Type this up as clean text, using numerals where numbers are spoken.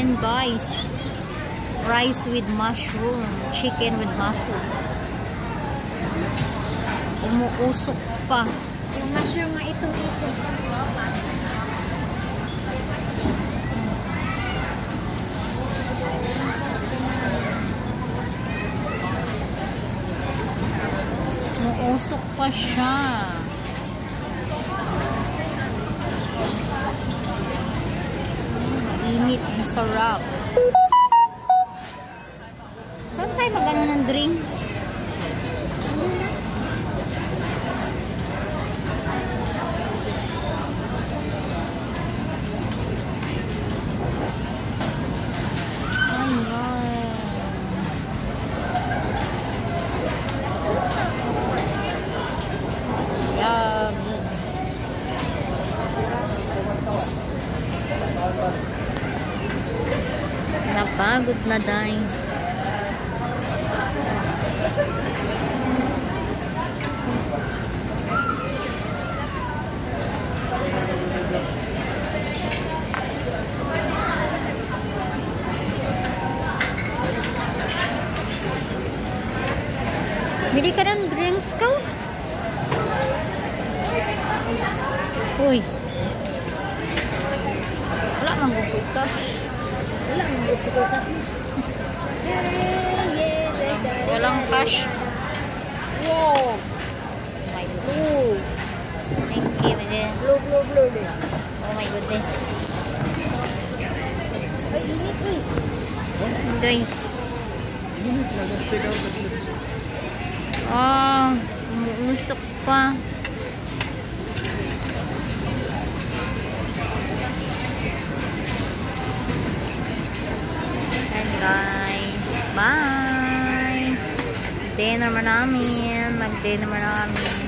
namin guys. Rice with mushroom. Chicken with mushroom. Umuusok pa. Yung mushroom nga itong-itong. Umuusok pa siya. Init and sarap. Saan tayo magano ng drinks? Napagod na dahil. Bili ka ng drinks ka? Uy. Wala mang gugoy ka. Walang cash. Wow. Oh my goodness. Thank you. Blue. Oh my goodness. Ay, init uy. Guys. Umuusok pa. Guys, bye. Dinner naman namin. Mag-dinner naman namin.